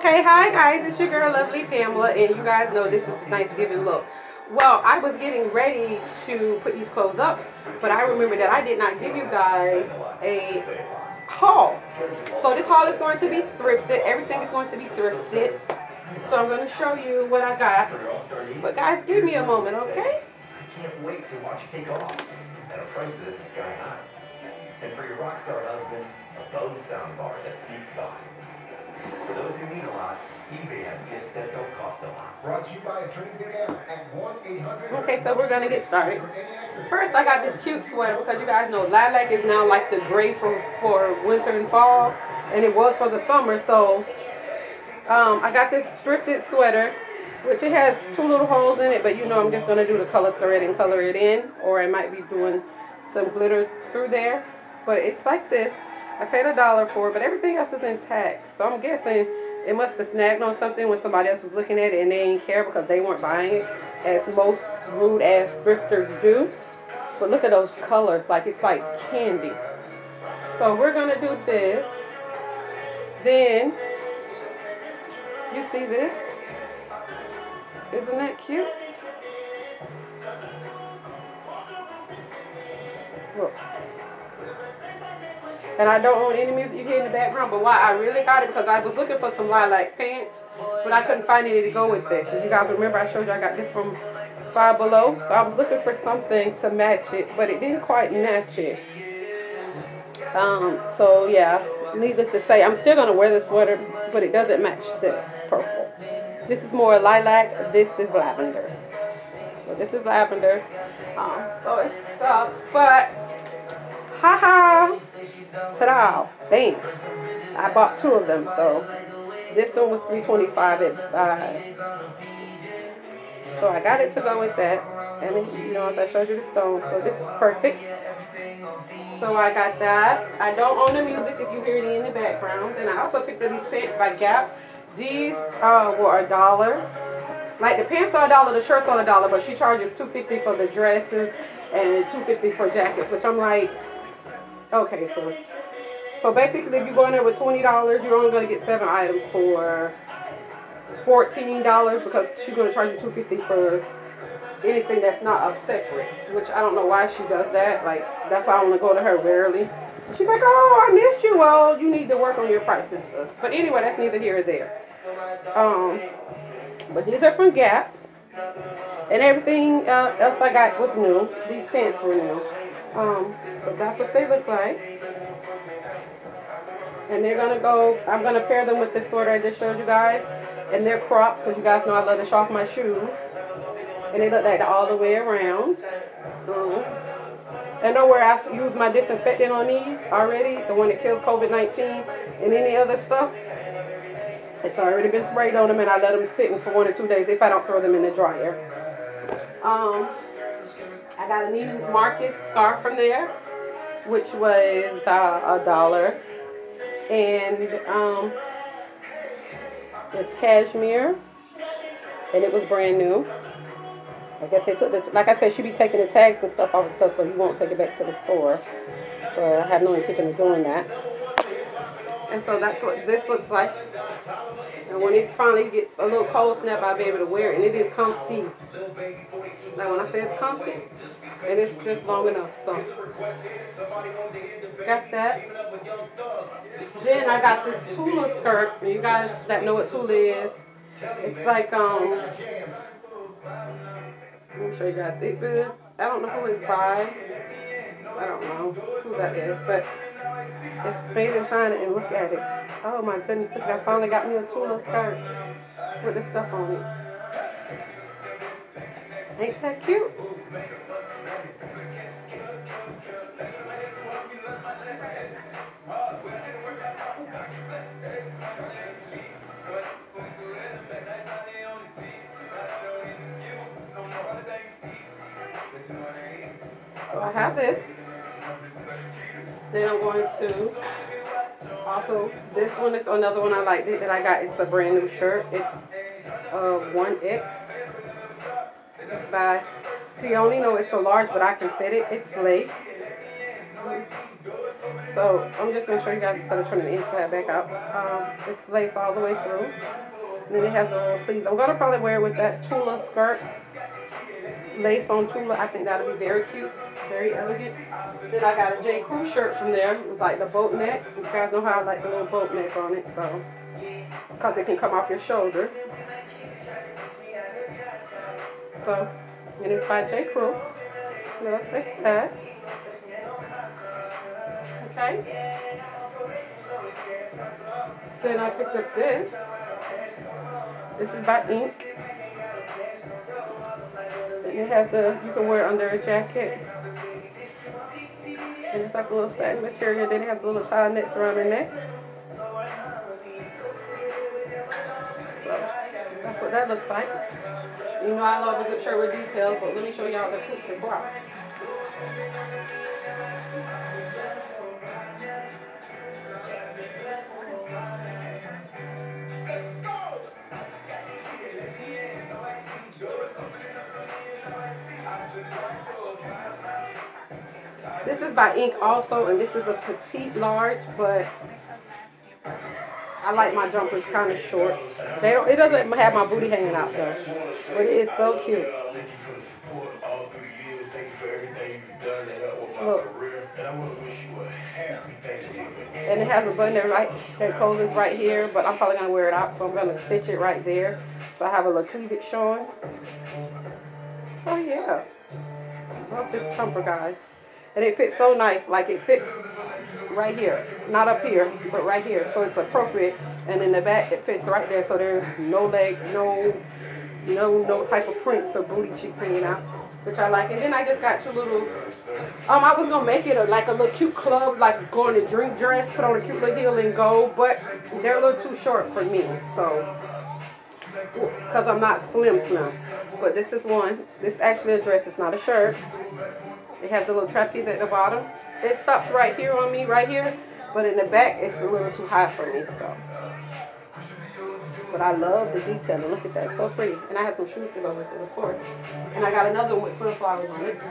Okay, hi guys, it's your girl Lovely Pamela, and you guys know this is the Thanksgiving look. Well, I was getting ready to put these clothes up, but I remember that I did not give you guys a haul. So this haul is going to be thrifted. Everything is going to be thrifted. So I'm going to show you what I got. But guys, give me a moment, okay? Can't wait to watch you take off. And our prices is sky high. And for your rock star husband, a Bose soundbar that speaks volumes. For those who need a lot, eBay has gifts that don't cost a lot. Brought to you by a Trade Big App at 1-800. Okay, so we're gonna get started. First, I got this cute sweater because you guys know lilac is now like the gray for winter and fall, and it was for the summer. So I got this thrifted sweater, which it has two little holes in it, but you know I'm just gonna do the color thread and color it in, or I might be doing some glitter through there. But it's like this. I paid $1 for it, but everything else is intact. So I'm guessing it must have snagged on something when somebody else was looking at it and they didn't care because they weren't buying it, as most rude ass thrifters do. But look at those colors, like it's like candy. So we're gonna do this. Then you see this? Isn't that cute? Look. And I don't own any music you hear in the background, but why I really got it, because I was looking for some lilac pants, but I couldn't find any to go with this. And you guys remember I showed you I got this from Five Below, so I was looking for something to match it, but it didn't quite match it. So yeah, needless to say, I'm still going to wear the sweater, but it doesn't match this purple. This is more lilac, this is lavender. So this is lavender. So it sucks, but haha. Ta-da! Bam! I bought two of them, so this one was $3.25 at so I got it to go with that, and you know, as I showed you the stones, so this is perfect. So I got that. I don't own the music if you hear it in the background. And I also picked up these pants by Gap. These were $1. Like the pants are $1, the shirts are $1, but she charges $2.50 for the dresses and $2.50 for jackets, which I'm like, okay, so basically if you go in there with $20, you're only going to get 7 items for $14 because she's going to charge you $2.50 for anything that's not separate, which I don't know why she does that. Like, that's why I want to go to her rarely. She's like, oh, I missed you. Well, you need to work on your prices, sis. But anyway, that's neither here or there. But these are from Gap. And everything else I got was new. These pants were new. But that's what they look like. And they're going to go, I'm going to pair them with this sweater I just showed you guys. And they're cropped, because you guys know I love to show off my shoes. And they look like that all the way around. And know where I use my disinfectant on these already, the one that kills COVID-19 and any other stuff. It's already been sprayed on them, and I let them sit for 1 or 2 days if I don't throw them in the dryer. I got a new Marcus scarf from there, which was $1. And it's cashmere, and it was brand new. I guess they took the, like I said, she be taking the tags and stuff off of stuff, so you won't take it back to the store. But I have no intention of doing that. And so that's what this looks like. And when it finally gets a little cold snap, I'll be able to wear it. And it is comfy. Like when I say it's comfy, and it's just long enough. So got that. Then I got this Tula skirt. And you guys that know what Tula is, it's like let me show you guys. It is, I don't know who it's by. I don't know who that is, but it's made in China, and look at it. Oh my goodness, I finally got me a Tula skirt with this stuff on it. Ain't that cute? So I have this. Then I'm going to also, this one is another one I like that I got. It's a brand new shirt. It's 1X. It's by Peony. No, it's a large, but I can fit it. It's lace. So I'm just going to show you guys instead of turning the inside back out. It's lace all the way through. And then it has the little sleeves. I'm going to probably wear it with that Tula skirt. Lace on Tula. I think that'll be very cute. Very elegant. Then I got a J. Crew shirt from there with like the boat neck. You guys know how I like the little boat neck on it. So, because it can come off your shoulders. So, and it's by J. Crew. Let's take that. Okay. Then I picked up this. This is by Ink. And it has the, you can wear it under a jacket. And it's like a little satin material. Then it has a little tie knits around the neck. So that's what that looks like. You know I love a good shirt with details, but let me show y'all the thrifted bra. This is by Ink also, and this is a petite large, but I like my jumpers kind of short. They don't, it doesn't have my booty hanging out though, but it is so cute. Look. And it has a button that closes right here, but I'm probably going to wear it out, so I'm going to stitch it right there. So I have a little cleavage showing. So yeah, love this jumper, guys. And it fits so nice, like it fits right here, not up here, but right here. So it's appropriate. And in the back, it fits right there. So there's no leg, no type of prints or booty cheeks hanging out, which I like. And then I just got two little. I was gonna make it like a little cute club, like going to drink dress, put on a cute little heel and go, but they're a little too short for me. So, because I'm not slim. But this is one. This is actually a dress. It's not a shirt. It has the little trapeze at the bottom. It stops right here on me, right here. But in the back, it's a little too high for me, so. But I love the detailing. Look at that. It's so pretty. And I have some shoes to go with it, of course. And I got another one with sunflowers on it.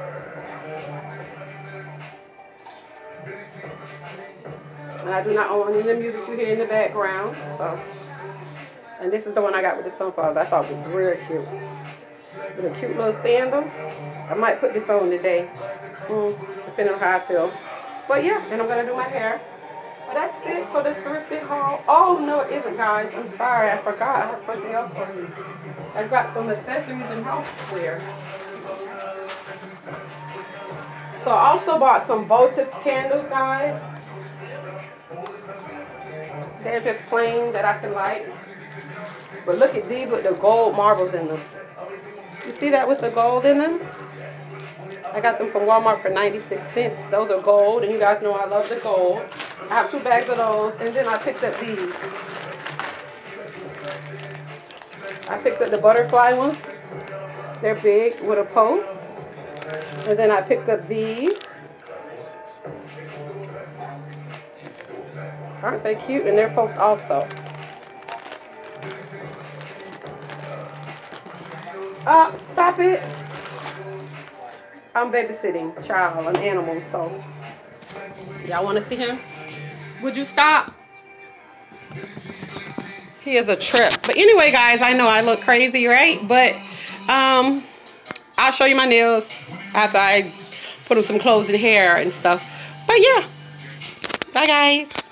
And I do not own any of the music you hear in the background, so. And this is the one I got with the sunflowers. I thought it was real cute. With a cute little sandal. I might put this on today, depending on how I feel. But yeah, and I'm going to do my hair. But that's it for the thrifted haul. Oh, no, it isn't, guys. I'm sorry. I forgot. I have something else for you. I've got some accessories and houseware. So I also bought some Voltage candles, guys. They're just plain that I can light. But look at these with the gold marbles in them. You see that with the gold in them? I got them from Walmart for 96 cents. Those are gold, and you guys know I love the gold. I have 2 bags of those, and then I picked up these. I picked up the butterfly ones. They're big with a post. And then I picked up these. Aren't they cute? And they're post also. Stop it. I'm babysitting a child, an animal, so. Y'all want to see him? Would you stop? He is a trip. But anyway, guys, I know I look crazy, right? But I'll show you my nails after I put on some clothes and hair and stuff. But yeah. Bye, guys.